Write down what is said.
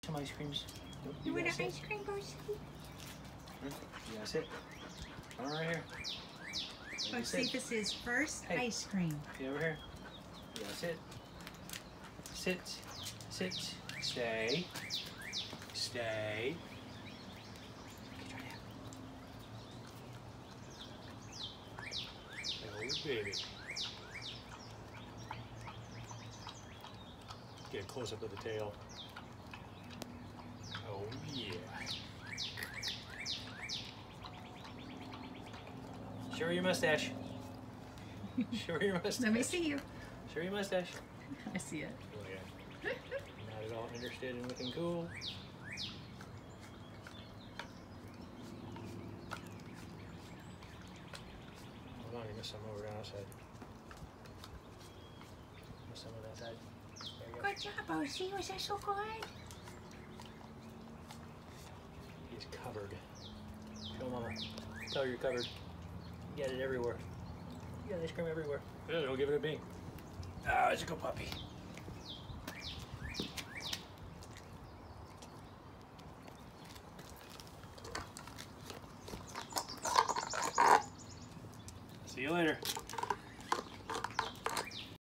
some ice creams. You want an ice cream, Bosie? You gotta sit. Come right here. Bocephus's first ice cream. Get over here. You gotta sit. Sit. Sit. Stay. Stay. Oh, baby. Get a close up of the tail. Oh, yeah. Show your mustache. Show your mustache. Let me see you. Show your mustache. I see it. Oh, yeah. Not at all interested in looking cool. Hold on, you missed some over on outside. Missed some on that side. There you go. Good job, Bosie. Was that so good? He's covered. Show Mama. Tell her you're covered. You got it everywhere. You got ice cream everywhere. Yeah, don't give it a bean. Ah, it's a good puppy. See you later.